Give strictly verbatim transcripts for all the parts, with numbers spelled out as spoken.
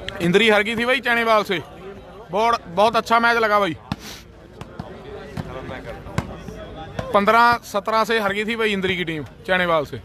इंद्री हार गई थी भाई चैनेवाल से। बहुत बहुत अच्छा मैच लगा भाई। पंद्रह सत्रह से हार गई थी भाई इंद्री की टीम चैनेवाल से।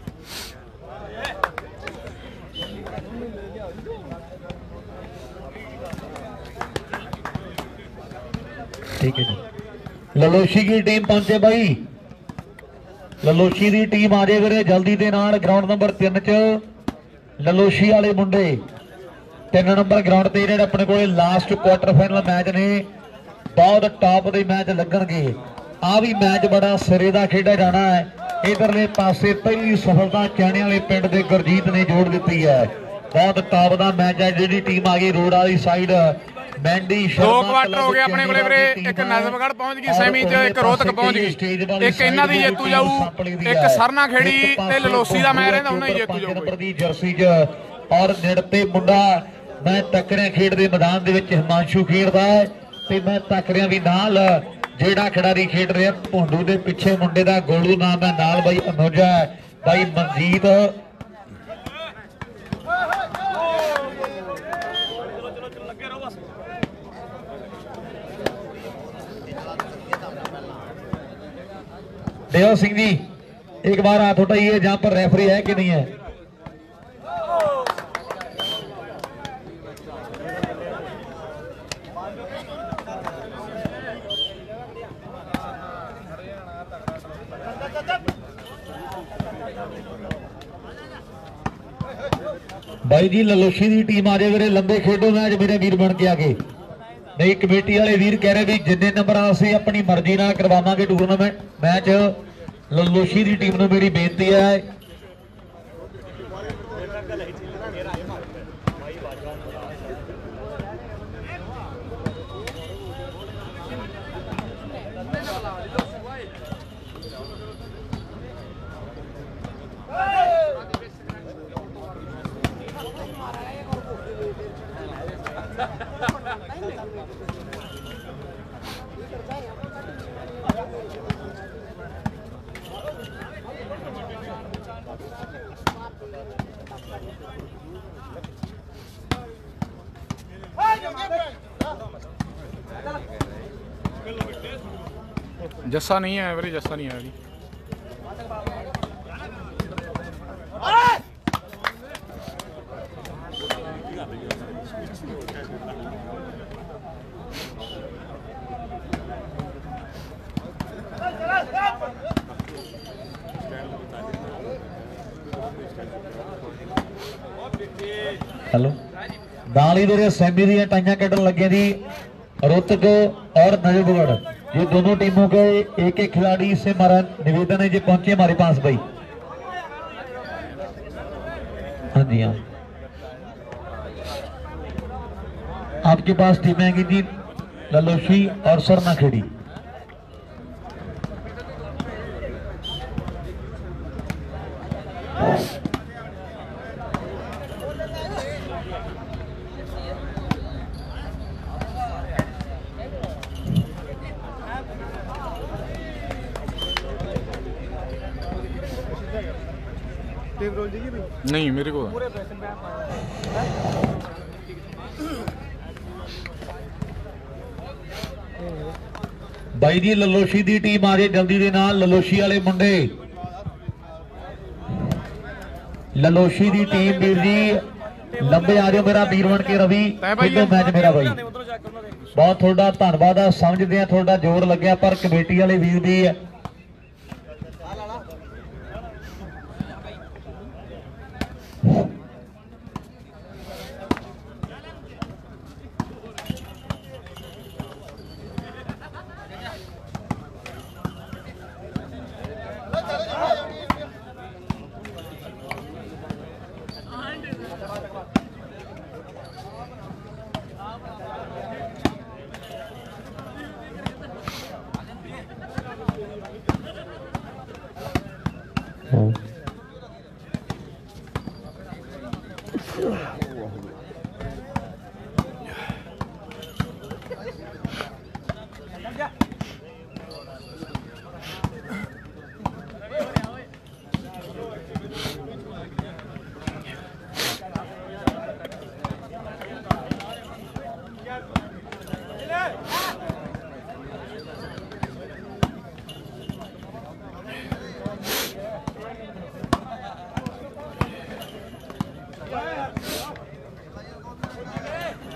ठीक है जी। ललोशी की टीम पहुंचे भाई। ललोशी की टीम आ जाए वीरे जल्दी दे नाल। ग्राउंड नंबर तीन च ललोशी वाले मुंडे तीन नंबर ग्राउंड ते जेहड़े अपने को लास्ट क्वार्टर फाइनल मैच ने बहुत टॉप दे मैच लगणगे। आ भी मैच बड़ा सिरे दा खेडा जाना है। इधरले पासे पहली सफलता चैने वाले पिंड दे गुरजीत ने जोड़ दी है। बहुत टॉप दा मैच है। जिहड़ी टीम आ गई रोड वाली साइड मैंडी दो क्वार्टर हो गए अपने को वीरे। एक नाजमगढ़ पहुंच गई सैमी च, एक रोहतक पहुंच गई, एक इन्हां दी जेतू जाऊ, एक सरना खेड़ी ते ललोसी दा मैच रहिंदा उन्हां ही जेतू जाऊ। नंबर दी जर्सी च और निड़ते मुंडा मैं तकड़े खेड दे मैदान दे विच हिमांशु खेडदा है ते मैं तकड़ियां भी नाल जेड़ा खिडारी खेड रहा भोंडू दे पिछे मुंडे दा गोलू नाम है, नाल बाई अनुजा बाई मनजीत। देव सिंह जी एक बार हाथ उठाइए जहां पर रेफरी है कि नहीं है। भाई जी ललोशी की टीम आ जाए वीरे लंबे खेडो मैच मेरे वीर बन के आगे। नहीं कमेटी वाले वीर कह रहे भी जिन्ने नंबर असीं अपनी मर्जी नाल करवावांगे टूरनामेंट मैच। ललोशी की टीम नूं मेरी बेनती है जस्सा नहीं है वीरे, जस्सा नहीं है अभी। हेलो दाली दे सैमी दी टाइयां कटन लगे जी रोहतक और नजफगढ़। ये दोनों टीमों के एक एक खिलाड़ी से हमारा निवेदन है जो पहुंचे हमारे पास भाई। हाँ जी हाँ आपके पास टीमें हैं जी ललोशी और सरना खेड़ी। नहीं मेरे को भाई जी ललोशी की टीम आ रही जल्दी दे नाल। ललोशी वाले मुंडे ललोशी की टीम वीर जी लंबे आ जाओ मेरा वीर बन के रवि खेलो मैच मेरा भाई। बहुत थोड़ा धन्यवाद है समझते हैं थोड़ा जोर लग्या पर कमेटी वाले वीर भी है।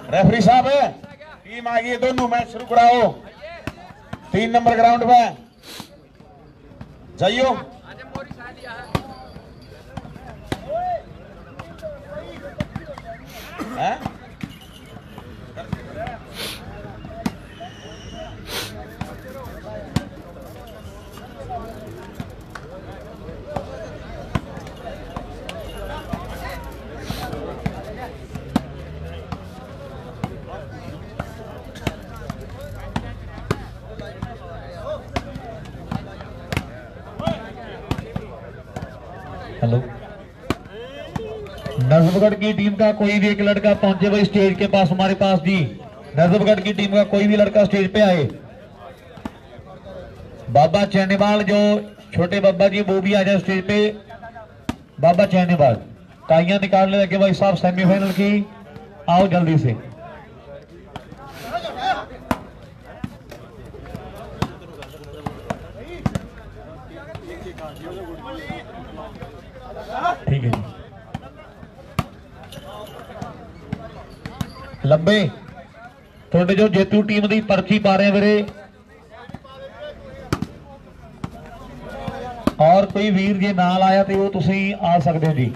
रेफरी साहब टीम आ गई है, दोनों मैच शुरू कराओ। तीन नंबर ग्राउंड पे जाइयो। है हेलो, नजफगढ़ की टीम का कोई भी एक लड़का पहुंचे भाई स्टेज के पास हमारे पास जी। नजफगढ़ की टीम का कोई भी लड़का स्टेज पे आए। बाबा चैनीवाल जो छोटे बाबा जी वो भी आ जाए स्टेज पे। बाबा चैनीवाल टाइयां निकालने लगे भाई साहब सेमीफाइनल की, आओ जल्दी से। ठीक है जी, लंबे थोड़े जो जेतू टीम की पर्ची पा रहे हैं वीरे, और कोई वीर जे नाल आया तो वो तुसी आ सकते हो जी।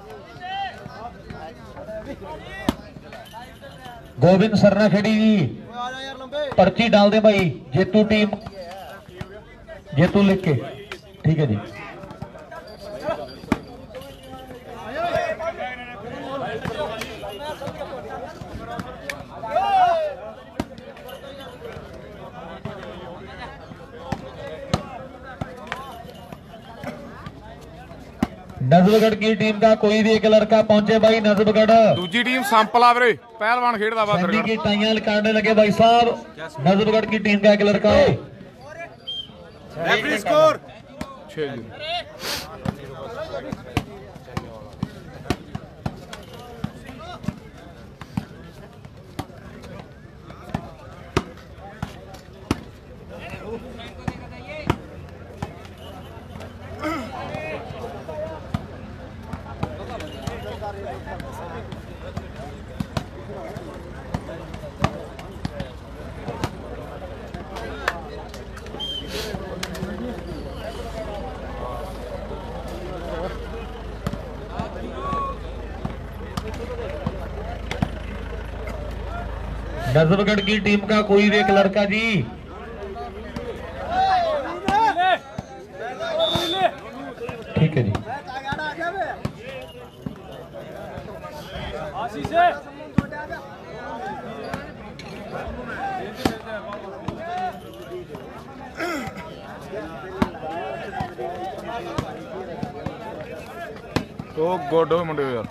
गोविंद सरना खेड़ी जी पर्ची डाल दे भाई, जेतू टीम जेतू लिख के। ठीक है जी, नजफगढ़ की टीम का कोई भी एक लड़का पहुंचे भाई। नजफगढ़ दूजी टीम संपला वीरे पहलवान खेड़दा वा सैनी की टाइयां निकालने लगे भाई साहब। नजफगढ़ की टीम का एक लड़का है। रेफरी स्कोर छह जीरो। नजफगढ़ की टीम का कोई भी एक लड़का जी। ठीक है जी, तो गुड हो मुंडे यार।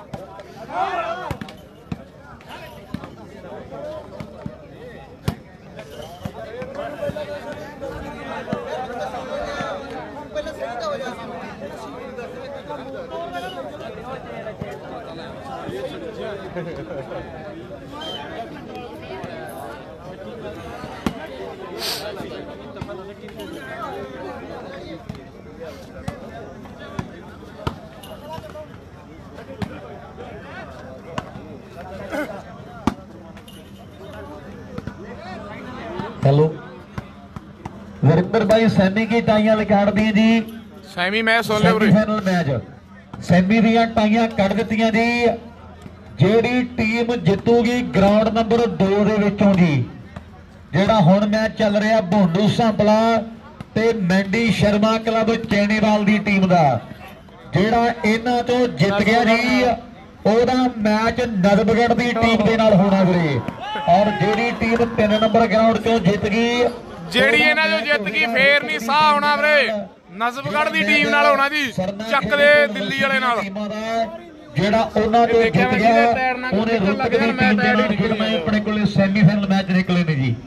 हेलो वीरेंद्र भाई सैमी की टाइयां निकाल दी जी। सैमी मैच सुन ले वीरे। सेमीफाइनल मैच सैमी ਦੀਆਂ ਟਾਈਆਂ ਕੱਢ ਦਿੱਤੀਆਂ ਜੀ। ਜਿਹੜੀ ਟੀਮ ਜਿੱਤੂਗੀ ਗਰਾਊਂਡ ਨੰਬਰ दो ਦੇ ਵਿੱਚੋਂ ਜੀ, ਜਿਹੜਾ ਹੁਣ ਮੈਚ ਚੱਲ ਰਿਹਾ ਭੋਂਡੂ ਸੰਪਲਾ ਤੇ ਮੈਂਡੀ ਸ਼ਰਮਾ ਕਲੱਬ ਚੈਨੀਵਾਲ ਦੀ ਟੀਮ ਦਾ, ਜਿਹੜਾ ਇਹਨਾਂ ਤੋਂ ਜਿੱਤ ਗਿਆ ਜੀ ਉਹਦਾ ਮੈਚ ਨਜ਼ਫਗढ़ ਦੀ ਟੀਮ ਦੇ ਨਾਲ ਹੋਣਾ ਵੀਰੇ। ਔਰ ਜਿਹੜੀ ਟੀਮ तीन ਨੰਬਰ ਗਰਾਊਂਡ ਤੋਂ ਜਿੱਤ ਗਈ, ਜਿਹੜੀ ਇਹਨਾਂ ਜੋ ਜਿੱਤ ਗਈ ਫੇਰ ਨਹੀਂ ਸਾਹ ਆਉਣਾ ਵੀਰੇ। ਨਜ਼ਫਗढ़ ਦੀ ਟੀਮ ਨਾਲ ਹੋਣਾ ਜੀ, ਚੱਕ ਦੇ ਦਿੱਲੀ ਵਾਲੇ ਨਾਲ। ਜਿਹੜਾ ਉਹਨਾਂ ਤੋਂ ਜਿੱਤ ਗਿਆ ਉਹਨੇ ਰੁੱਤ ਦੀ ਟੀਮ ਦੇ ਨਾਲ ਖੇਡਣਾ। ਆਪਣੇ ਕੋਲੇ ਸੈਮੀਫਾਈਨਲ ਮੈਚ ਨਿਕਲੇ ਨੇ ਜੀ।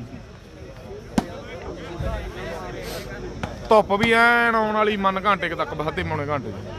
ਧੁੱਪ ਵੀ ਐਨ ਆਉਣ ਵਾਲੀ, ਮਨ ਘੰਟੇ ਤੱਕ ਬਹਤੇ ਮੌਣੇ ਘੰਟੇ ਚ।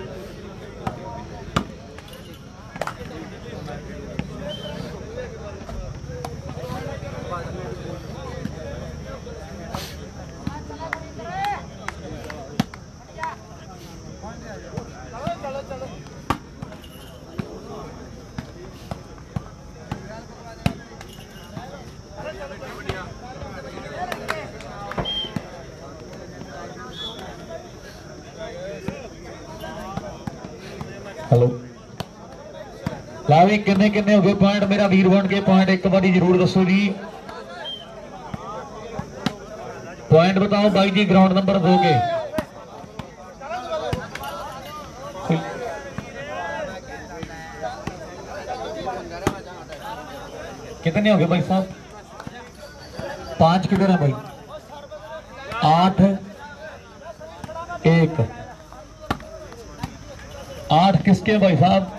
ला भी किन्ने किन्ने हो गए पॉइंट मेरा वीर बन के पॉइंट एक बारी जरूर दसो जी। पॉइंट बताओ बाई जी ग्राउंड नंबर दो के कितने हो गए भाई साहब? पांच किधर है भाई? आठ एक आठ किसके भाई साहब?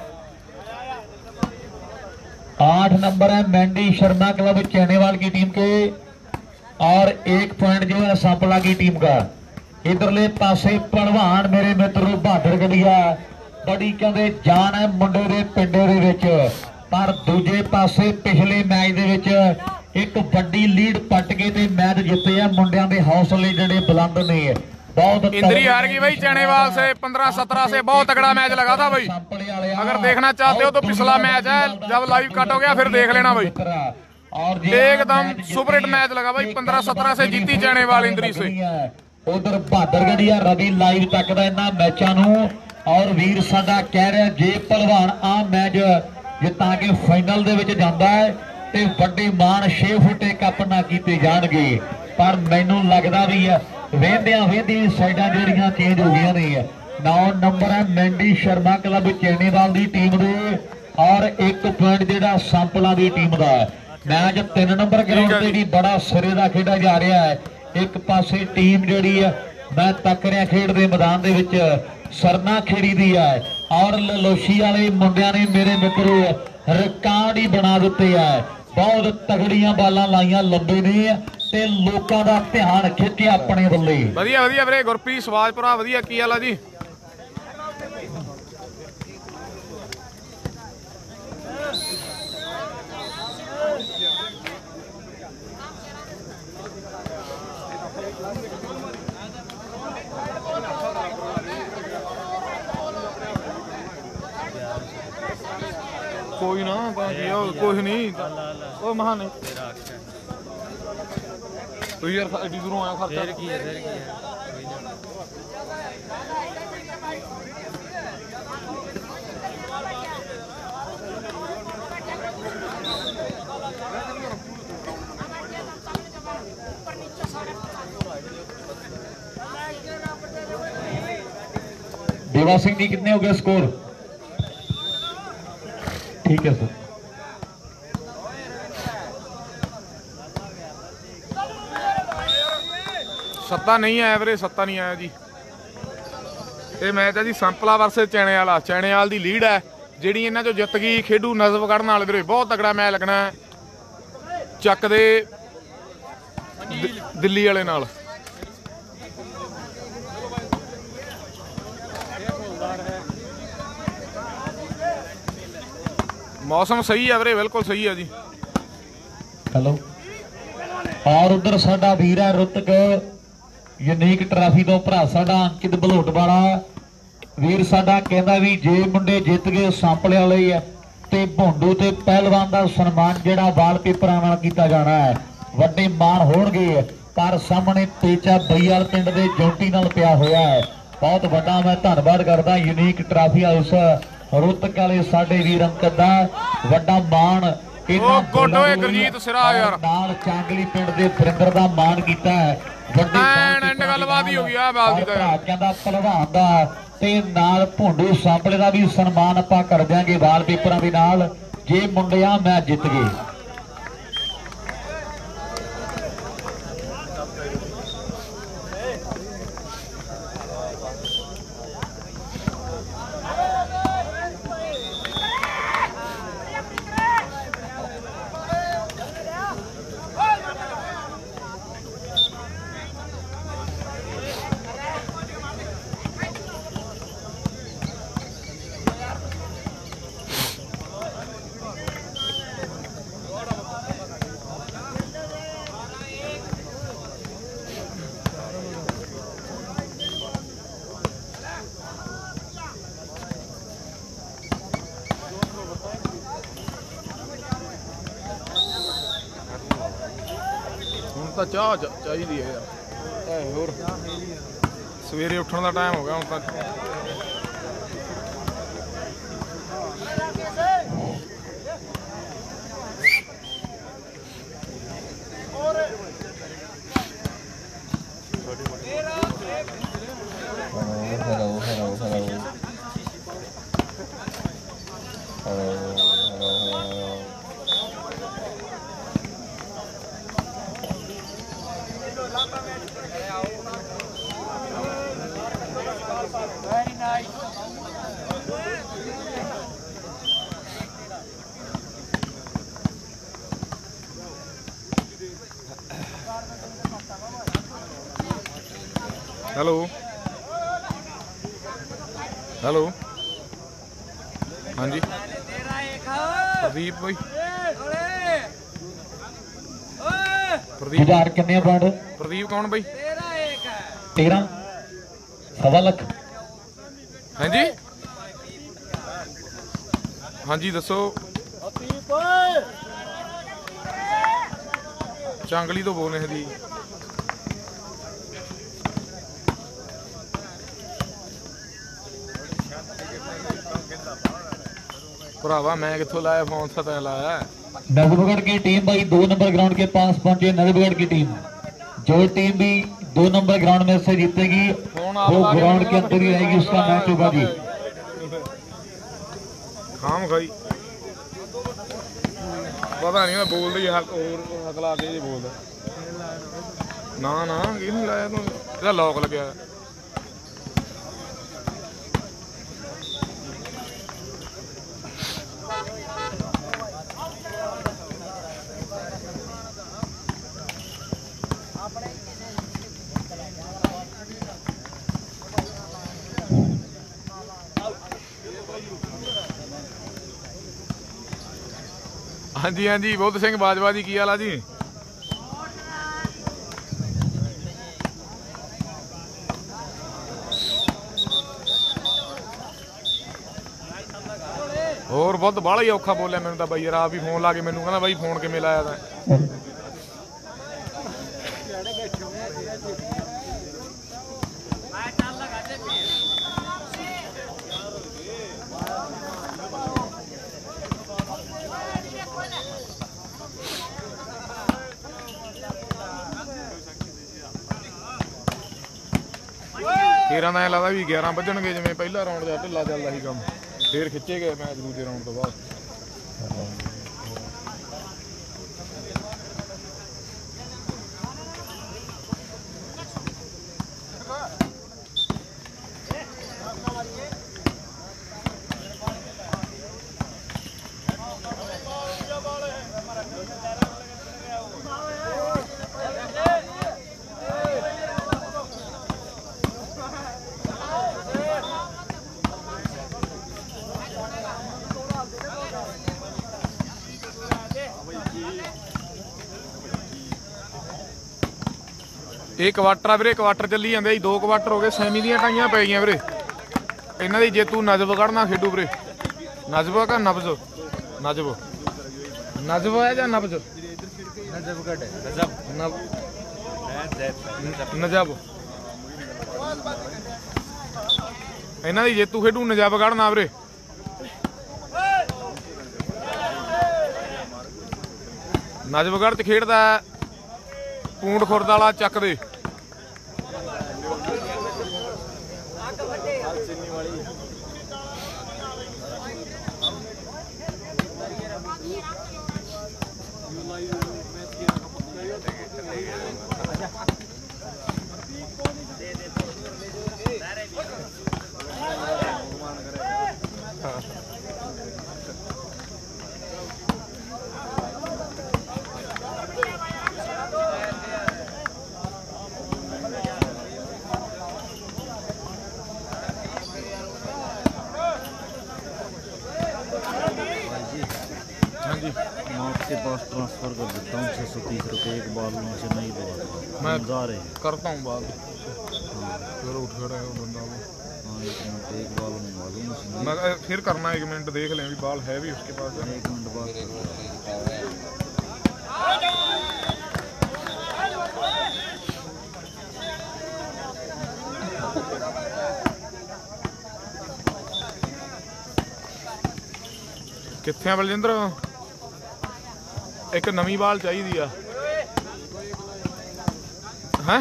आठ नंबर है मेंडी शर्मा क्लब चैनेवाल की टीम के और एक पॉइंट जो है सांपला की टीम का। इधरले पासे पहलवान मेरे मित्रों बहादुर गलिया बड़ी कहते जान है मुंडे दे पिंडे दे विच, पर दूजे पासे पिछले मैच दे विच एक बड़ी लीड पट के ते मैच जिते है। मुंडियां दे हौसले जिहड़े बुलंद ने, बहुत इंद्री हार गई भाई चैनेवाल से पंद्रह सत्रह से। बहुत तगड़ा मैच लगा था भाई, अगर देखना चाहते हो तो पिछला मैच है, जब लाइव कट हो गया फिर देख लेना भाई। और एकदम सुपर हिट मैच लगा भाई, पंद्रह सत्रह से जीती चैनेवाल इंद्री से। उधर बहादुर गढ़िया रवि लाइव तकदा इन्हां मैचां नूं और वीर साडा कह रहा जे पहलवान आ मैच जिता के फाइनल दे विच जांदा है ते वड्डे मान छे फुटे कप ना कीते जाणगे। पर मैनूं लगदा भी है वेंदियां वेंदी साइडां ਜਿਹੜੀਆਂ चेंज हो गईਆਂ ने। नौ नंबर है मेंडी शर्मा क्लब चैनेवाल की टीम दे और एक पॉइंट जिहड़ा सांपला की टीम का। मैच तीन नंबर ग्राउंड ते भी बड़ा सिरे दा खेडा जा रहा है। एक पासे टीम जिहड़ी है मैं तक रहा खेड दे मैदान दे विच सरना खेड़ी दी है और ललोशी वाले मुंडियां ने मेरे मित्रों रिकॉर्ड ही बना दिते है। बहुत तगड़ियां बालां लाइयां लंबे ने ते लोकां दा ध्यान खिच्चिया अपने बल्ले। वधिया वधिया वीरे गुरप्रीत सवाजपुरा वधिया की हाल है जी? कोई ना कुछ नहीं वो महा नहीं तो यार एडी दूरों आया खर्चा की है फिर की है देवा सिंह जी कितने हो गए स्कोर? ठीक है सर। सत्ता नहीं आया वीरे, सत्ता नहीं आया जी। ये मैच है जी सांपला वर्सेस चैनेवाल। चैनेवाल की लीड है जिहड़ी इन्हां चों जित गई खेडू नजफगढ़ नाल। वीरे बहुत तगड़ा मैच लगना है ਚੱਕ ਦੇ ਦਿੱਲੀ वाले नाल। मौसम सही है वीरे, बिल्कुल सही है जी। हेलो और उधर साडा वीर है रुतक यूनीक ट्राफी तो भरा साडा अंकित बलोट वाला वीर साडा कहंदा भी जे मुंडे जित गए सांपले वाले है ते भोंडू ते पहलवान का सन्मान जिहड़ा वालपेपरां नाल कीता जाना है। वड्डे मान होणगे पर सामने पेचा बईयाल पिंड दे जोंटी नाल पिया होया है। बहुत वड्डा मैं धन्नवाद करदा यूनीक ट्राफी हाउस रुतक वाले साडे वीर अंकत दा वड्डा मान गुरजीत सिरा यार नाल चांगली पिंड दे वरिंदर दा मान कीता है। एंड गलबात ही हो गई आ बाल दी दा कहंदा पहलवान दा ते नाल भोंडू सांपले दा भी सन्मान आपां कर देंगे वालपेपरां दे नाल जे मुंडिया मैच जित गए। ਤਾਂ ਚਾਹ ਚਾਹੀਦੀ ਹੈ ਯਾਰ ਹੋਰ ਸਵੇਰੇ ਉੱਠਣ ਦਾ ਟਾਈਮ ਹੋ ਗਿਆ ਹੁਣ ਤਾਂ। हेलो हेलो हाँ जी प्रदीप भाई प्रदीप जुझार किन्ने पॉइंट? प्रदीप कौन भाई? तेरह सवा लख। हाँ जी हाँ जी दसो। चांगली तो बोल रहे जी। भरावा मैं कितों लाया फोन सा तैं लाया। नजफगढ़ की टीम भाई दो नंबर ग्राउंड के पास पहुंचे। नजफगढ़ की टीम, जो टीम भी दो नंबर ग्राउंड में से जीतेगी वो ग्राउंड के अंदर ही रहेगी, उसका मैच होगा जी। खाम खाई पता नहीं मैं बोल रही हक और हकला के बोलदा ना ना की नहीं लाया तू ਇਹਦਾ ਲੌਕ ਲੱਗਿਆ। हाँ जी हाँ जी बुद्ध सिंह बाजवा जी की हाल है जी। और बुद्ध बाला ही औखा बोलिया मैंने तो बई यार आप ही फोन ला के मैनू कहना बई फोन किवें लाया था। तेरह का लगता भी ग्यारह बजणगे जिवें पहला राउंड का ढिला चलता ही काम फिर खिंचे गए मैच दूजे राउंड तो बाद। ਇਹ ਕੁਆਟਰ ਆ ਵੀਰੇ ਕੁਆਟਰ ਚੱਲੀ ਜਾਂਦੇ ਜੀ ਦੋ ਕੁਆਟਰ ਹੋ ਗਏ ਸੈਮੀ ਦੀਆਂ ਟਾਈਆਂ ਪੈ ਗਈਆਂ ਵੀਰੇ ਇਹਨਾਂ ਦੀ ਜੇਤੂ ਨਜਫਗੜ੍ਹ ਨਾਲ ਖੇਡੂ ਵੀਰੇ ਨਜਫ ਕਾ ਨਬਜ਼ ਨਜਫ ਨਜਫ ਹੈ ਜਾਂ ਨਬਜ਼ ਨਜਫਗੜ੍ਹ ਨਜਫ ਨਬ ਨਜਫ ਇਹਨਾਂ ਦੀ ਜੇਤੂ ਖੇਡੂ ਨਜਫਗੜ੍ਹ ਨਾਲ ਵੀਰੇ ਨਜਫਗੜ੍ਹ ਚ ਖੇਡਦਾ ਪੂੰਡ ਖੁਰਦ ਵਾਲਾ ਚੱਕ ਦੇ पास ट्रांसफर कर देता हूँ छः सौ तीस रुपये एक बाल से नहीं दे मैं जा रहे हैं करता हूँ बाल फिर उठ खड़ा है वो बंदा वो हाँ एक मिनट एक बाल मंगवा दूँ मैं फिर करना एक मिनट देख लें अभी बाल है भी उसके पास एक मिनट बाद कित्थे बलजिंदर एक नवी बाल चाहिए आ है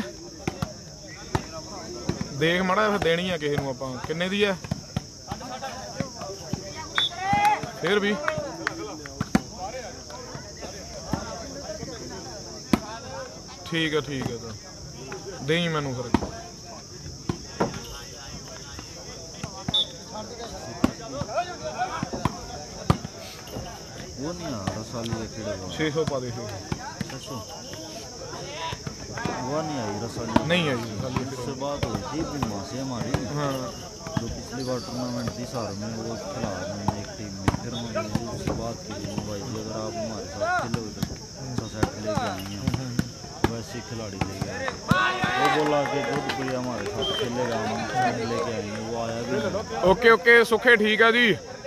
देख माड़ा फिर देनी है किसी को आप किन्ने दी है फिर भी ठीक है ठीक है तो दे मैनू फिर वो नहीं आ रहा साली छे सौ पा दे छः सौ वो नहीं आई रसोली नहीं आई रसाली उससे बात हुई थी बीमा से हमारी हाँ जो पिछली बार टूर्नामेंट थी सार में वो खिला मैंने एक टीम में फिर मैंने उससे बात की थी भाई जी अगर आप हमारे साथ खेलोगे तो सेट लेके आएंगे वैसे ही खिलाड़ी लेके आए वो बोला कि जोधपुरी हमारे साथ खेलेगा हम सेट लेके आएंगे वो आया भी नहीं। ओके ओके सुखे ठीक है जी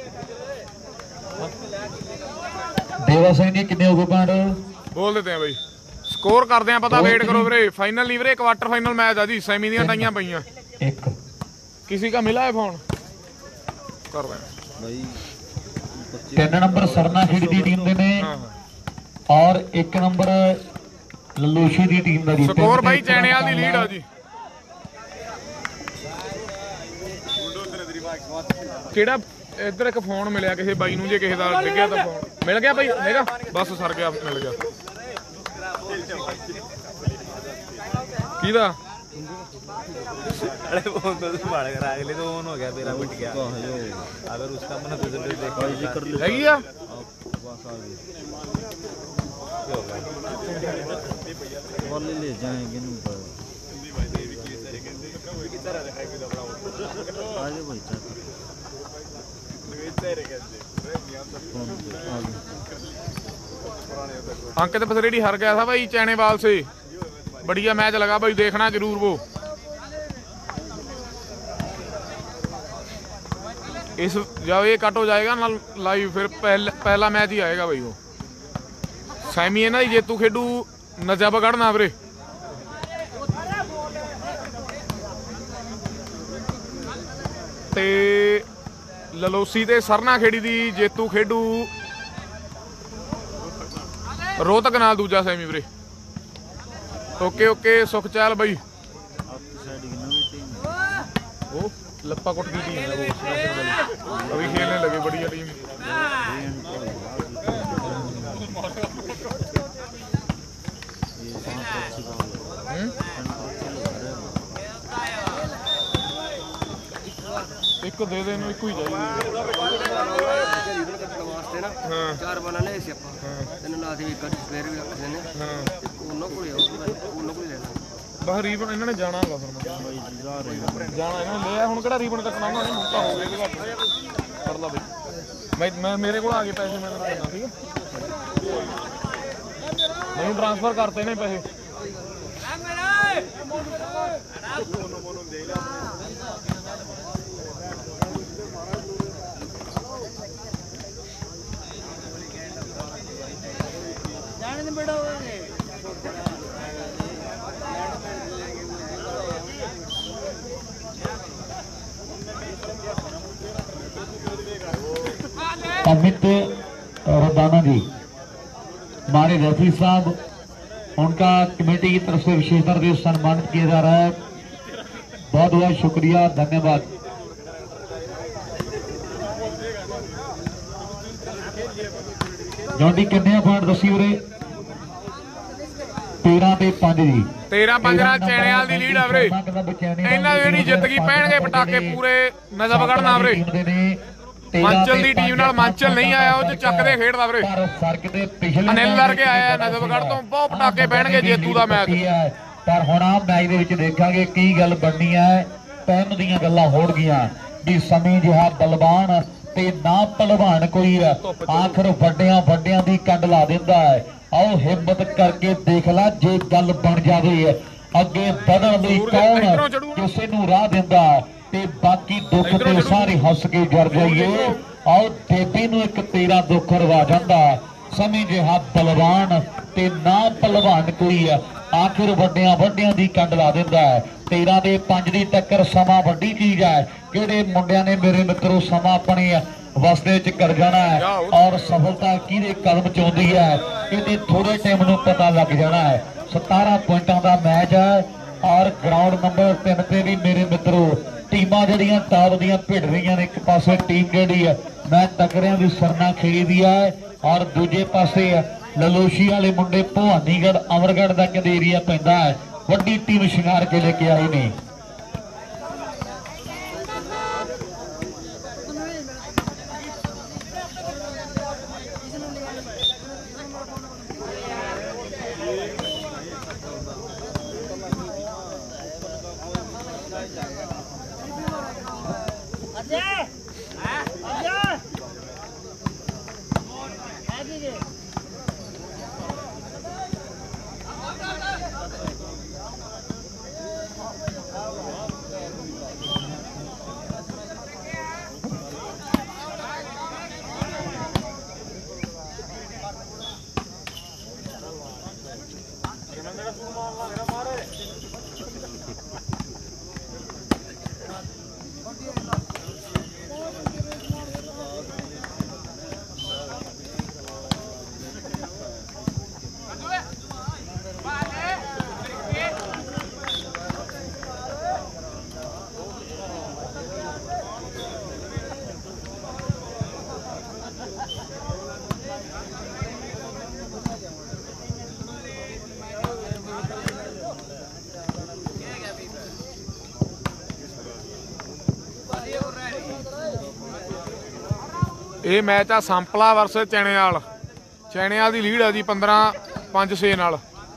देवा सिंह जी कितने हो गए पॉइंट बोल देते हैं भाई स्कोर करते हैं पता वेट करो वीरे फाइनल नहीं वीरे क्वार्टर फाइनल मैच है जी सेमी ਦੀਆਂ ਟਾਈਆਂ ਪਈਆਂ एक किसी का मिला है फोन कर रहे हैं भाई तीन नंबर सरना खेड़ी की टीम दे ने हाँ हाँ और एक नंबर ललोशी की टीम ਦਾ ਜੀ ਸਕੋਰ ਬਾਈ ਚੈਣਿਆਲ ਦੀ ਲੀਡ ਆ ਜੀ ਕਿਹੜਾ ਇੱਧਰ ਇੱਕ ਫੋਨ ਮਿਲਿਆ ਕਿਸੇ ਬਾਈ ਨੂੰ ਜੇ ਕਿਸੇ ਦਾ ਡਿੱਗਿਆ ਤਾਂ ਫੋਨ ਮਿਲ ਗਿਆ ਬਾਈ ਹੈਗਾ ਬਸ ਸਰ ਗਿਆ ਮਿਲ ਗਿਆ ਕਿਹਦਾ अरे फोन तो संभाल कर अगले तो ऑन हो गया मेरा बट गया अगर उसका अपना रिजल्ट देखा जिक्र ले ਹੈਗੀ ਆ बस आ गई वाले ले जाएंगे नहीं पर आगे भाई चेक फोन पे आ गई अंकित पसरेडी हार गया था भाई चैनेवाल से बढ़िया मैच लगा भाई देखना जरूर वो इस जब ये कट हो जाएगा ना लाइव फिर पहला पहला मैच ही आएगा भाई वो सैमी है ना जेतू खेडू नजाबगढ़ ना वीरे ते ललोसी ते सरना खेड़ी दी जेतू खेडू रोहतक नाल दूजा सैमी वीरे ओके ओके सुख चाल भाई आपकी साइड की नवी टीम वो लप्पा कोट की टीम है वो नासिर वाली अभी खेलने लगे बढ़िया टीम ये पांच अच्छी बात है एक दे दे एक ही चाहिए हाँ चार बना ले इसे ਆਪਾਂ ਤੈਨੂੰ ਲਾ ਦੇ ਇੱਕ ਸਪੇਅਰ ਵੀ ਰੱਖ ਦਿੰਦੇ हाँ ਉਹਨਾਂ ਕੋਲ ਉਹਨਾਂ ਕੋਲ ਲੈਣਾ ਬਾਹਰ ਰੀਬਨ ਇਹਨਾਂ ਨੇ ਜਾਣਾ ਹੈਗਾ ਫਿਰ ਮੈਂ भाई जी जा रहे हैं ਜਾਣਾ ਇਹਨਾਂ ਨੇ ਲਿਆ ਹੁਣ ਕਿਹੜਾ ਰੀਬਨ ਕੱਟਣਾ ਉਹਨਾਂ ਨੇ ਹੁਣ ਤਾਂ ਹੋ ਗਏ ਘੱਟ ਕਰ ਲਾ ਬਈ ਮੈਂ ਮੈਂ ਮੇਰੇ ਕੋਲ ਆ ਗਏ ਪੈਸੇ ਮੈਂ ਤੈਨੂੰ ਦਿੰਦਾ ਠੀਕ ਹੈ ਮੈਨੂੰ ਟ੍ਰਾਂਸਫਰ ਕਰਤੇ ਨੇ ਪੈਸੇ ਜਾਣੇ ਨੇ ਬੜਾ ਹੋਏ अमित रदाना जी हमारे रेफरी साहब उनका कमेटी की तरफ से विशेष तौर से सम्मानित किया जा रहा है बहुत बहुत शुक्रिया धन्यवाद जॉन्टी कितने पॉइंट दसी उरे तेरह ते पांच जी तेरह पंज ਨਾਲ ਚੈਣਿਆਲ ਦੀ ਲੀਡ ਆ ਵੀਰੇ ਇਹਨਾਂ ਦੀ ਜਿਹੜੀ ਜਿੱਤ ਗਈ ਪੈਣਗੇ ਪਟਾਕੇ ਪੂਰੇ ਨਜ਼ਬਗੜ੍ਹ ਨਾ ਵੀਰੇ ਮਾਂਚਲ ਦੀ ਟੀਮ ਨਾਲ ਮਾਂਚਲ ਨਹੀਂ ਆਇਆ ਉਹ ਚ ਚੱਕਦੇ ਖੇਡਦਾ ਵੀਰੇ ਪਰ ਫਰਕ ਤੇ ਪਿਛਲੇ ਅਨਿਲ ਲੜਕੇ ਆਇਆ ਨਜ਼ਬਗੜ੍ਹ ਤੋਂ ਬਹੁਤ ਪਟਾਕੇ ਪੈਣਗੇ ਜੇਤੂ ਦਾ ਮੈਚ ਪਰ ਹੁਣ ਆ ਮੈਚ ਦੇ ਵਿੱਚ ਦੇਖਾਂਗੇ ਕੀ ਗੱਲ ਬਣਨੀ ਹੈ ਟਾਈਮ ਦੀਆਂ ਗੱਲਾਂ ਹੋਣਗੀਆਂ ਵੀ ਸਮੇਂ ਜਿਹਾ ਬਲਵਾਨ ਤੇ ਨਾ ਪਹਿਲਵਾਨ ਕੋਈ ਆਖਰ ਵੱਡਿਆਂ ਵੱਡਿਆਂ ਦੀ ਕੰਡ ਲਾ ਦਿੰਦਾ ਹੈ ਆਓ ਹਿੰਮਤ ਕਰਕੇ ਦੇਖ ਲੈ ਜੇ ਗੱਲ ਬਣ ਜਾਵੇ ਅੱਗੇ ਵਧਣ ਲਈ ਕੌਣ ਕਿਸੇ ਨੂੰ ਰਾਹ ਦਿੰਦਾ ਤੇ ਬਾਕੀ ਦੁੱਖ ਤੇ ਸਾਰੇ ਹੱਸ ਕੇ ਜਰ ਜਾਈਏ ਆਓ ਦੇਵੀ ਨੂੰ ਇੱਕ ਤੇਰਾ ਦੁੱਖ ਰਵਾ ਜਾਂਦਾ ਸਮੇਂ ਜਿਹਾ ਬਲਵਾਨ ਤੇ ਨਾ ਪਹਿਲਵਾਨ ਕੋਈ ਆਖਿਰ ਵੱਡਿਆਂ ਵੱਡਿਆਂ ਦੀ ਕੰਡ ਲਾ ਦਿੰਦਾ ਹੈ ਤੇਰਾਂ ਦੇ ਪੰਜ ਦੀ ਟੱਕਰ ਸਮਾਂ ਵੱਡੀ ਚੀਜ਼ ਹੈ ਕਿਹੜੇ ਮੁੰਡਿਆਂ ਨੇ ਮੇਰੇ ਮਿੱਤਰੋ ਸਮਾਂ ਆਪਣੇ ਵਸਦੇ ਚ ਕਰ ਜਾਣਾ ਹੈ ਔਰ ਸਫਲਤਾ ਕਿਹਦੇ ਕਦਮ ਚ ਆਉਂਦੀ ਹੈ ਇਹਦੇ ਥੋੜੇ ਟਾਈਮ ਨੂੰ ਪਤਾ ਲੱਗ ਜਾਣਾ ਹੈ ਸਤਾਰਾਂ ਪੁਆਇੰਟਾਂ ਦਾ ਮੈਚ ਹੈ ਔਰ ਗਰਾਊਂਡ ਨੰਬਰ ਤਿੰਨ ਤੇ ਵੀ ਮੇਰੇ ਮਿੱਤਰੋ ਟੀਮਾਂ ਜਿਹੜੀਆਂ ਟਾਪ ਦੀਆਂ ਭਿੜ ਰਹੀਆਂ ਨੇ ਇੱਕ ਪਾਸੇ ਟੀਮ ਜਿਹੜੀ ਹੈ ਮੈਂ ਤਕੜਿਆਂ ਦੀ ਸਰਨਾ ਖੇੜੀ ਦੀ ਹੈ ਔਰ ਦੂਜੇ ਪਾਸੇ ਲਲੋਸ਼ੀ ਵਾਲੇ ਮੁੰਡੇ ਭਵਾਨੀਗੜ੍ਹ ਅਮਰਗੜ੍ਹ ਦਾ ਕਿਹਦੇ ਏਰੀਆ ਪੈਂਦਾ ਹੈ ਵੱਡੀ ਟੀਮ ਸ਼ਿੰਗਾਰ ਕੇ ਲੈ ਕੇ ਆਈ ਨੇ ਇਹ ਮੈਚ ਆ ਸੰਪਲਾ ਵਰਸਸ ਚੈਣੇਵਾਲ। ਚੈਣੇਵਾਲ ਦੀ ਲੀਡ ਆ ਜੀ ਪੰਦਰਾਂ ਪੰਜ ਛੇ ਨਾਲ।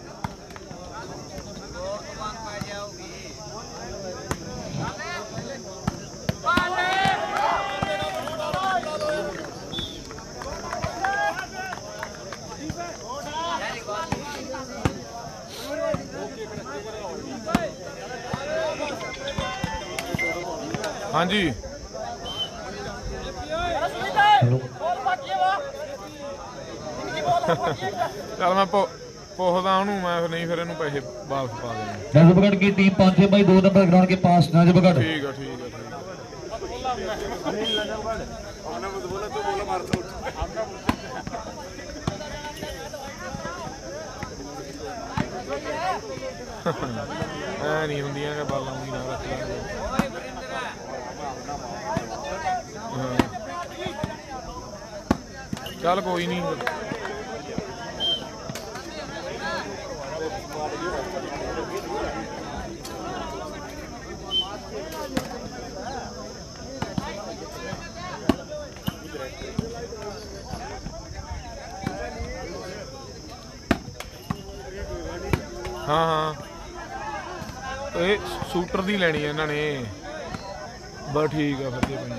ਹਾਂਜੀ चल मैं पोखदा हूँ मैं फिर नहीं फिर इन्हू पैसे वापस पा देंगे। नजबगढ़ की टीम पहुंचे भाई दो नंबर ग्राउंड के पास। नजबगढ़ ठीक है ठीक है ऐ नहीं होंदियां कि बालां दी ना रख लेंगे। चल कोई नहीं हाँ हाँ ये सूटर दी लैनी है इन्होंने बस ठीक है फिर पे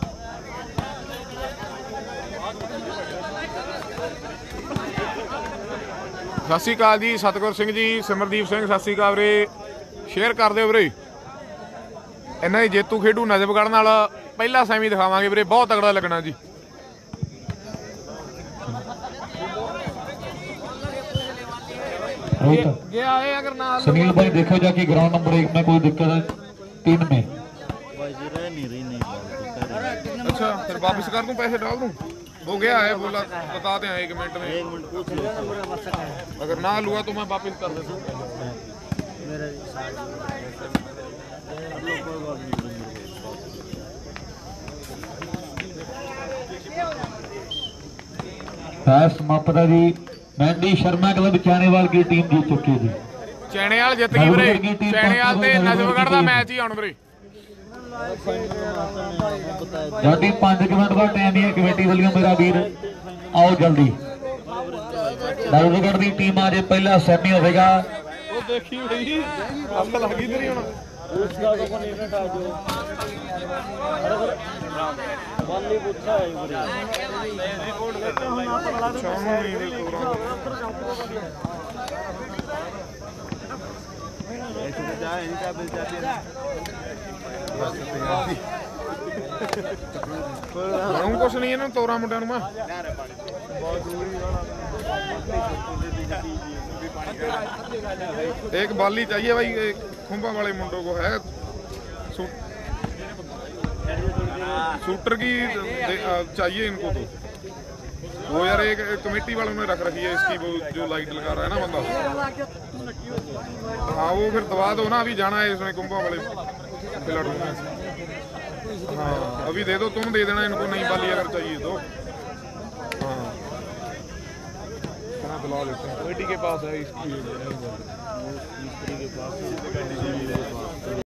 सत श्री अकाल जी सतगुर सिंह जी सिमरदीप सिंह सत श्री अकाल वीरे शेयर कर दो वीरे। इन्हों की जेतू खेडू नजबगढ़ नाल पहला सैमी दिखावांगे वीरे बहुत तगड़ा लगना जी। सुनील भाई देखो जाके ग्राउंड नंबर एक में कोई दिक्कत है तीन में भाई जी रह नहीं रही नहीं अच्छा फिर वापस कर दूं पैसे डाल दूं हो गया है बोला बता दें एक मिनट में एक मिनट पूछ लो अगर ना हुआ तो मैं वापस कर देता हूं। समाप्त जी मेहंदी शर्मा क्लब चैनेवाल की टीम जीत चुकी है जी। चैनेवाल जीत गई वीरे चैनेवाल ते नजबगढ़ दा मैच ही हुण वीरे जल्दी पांच मिनट बाद टाइम है कमेटी वालियों मेरा वीर आओ जल्दी। नजबगढ़ की टीम आज पहला सैमी होगा वो देखी भाई अक्ल लगी तेरी हुण उसका तो कोई इवेंट आ जो वाली पूछा है वीरे रिपोर्ट देते हो ना पता लगा शाम नहीं दे प्रोग्राम ऐसे तो जाए इनका बिल जाती है ਬਣੂ ਕੁਛ ਨਹੀਂ ਇਹਨਾਂ ਤੋਰਾ ਮੁੰਡਿਆਂ ਨੂੰ ਮੈਂ एक बाली चाहिए भाई खुंबा वाले मुंडों को है शूटर की चाहिए इनको तो वो यार एक कमेटी वालों ने रख रखी है इसकी वो जो लाइट लगा रहा है ना बंदा हाँ वो फिर दबा दो ना अभी जाना है इसमें कुंभा वाले खिलाड़ियों में हाँ अभी दे दो तुम दे देना इनको नहीं बाली अगर चाहिए तो हाँ दिला लेते हैं कमेटी के पास है इसकी मिस्त्री के पास